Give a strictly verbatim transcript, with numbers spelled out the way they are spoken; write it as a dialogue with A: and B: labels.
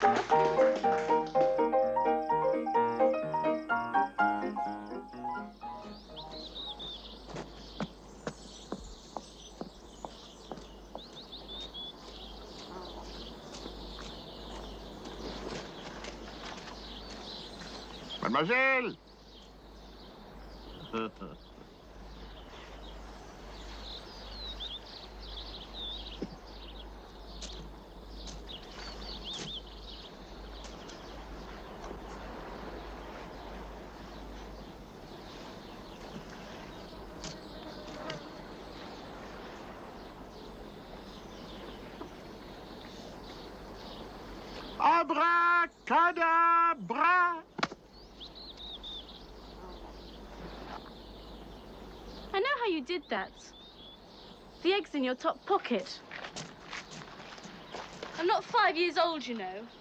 A: Mademoiselle! Abracadabra!
B: I know how you did that. The egg's in your top pocket. I'm not five years old, you know.